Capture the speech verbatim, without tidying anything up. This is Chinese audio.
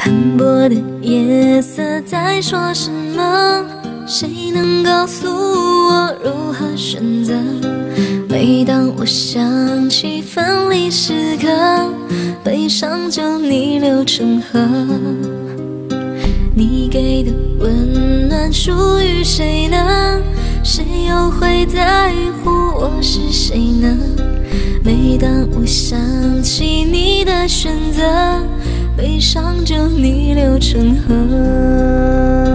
斑驳的夜色在说什么？谁能告诉我如何选择？每当我想起分离时刻，悲伤就逆流成河。你给的温暖属于谁呢？谁又会在乎我是谁呢？每当我想起你的选择，悲伤就逆流成河。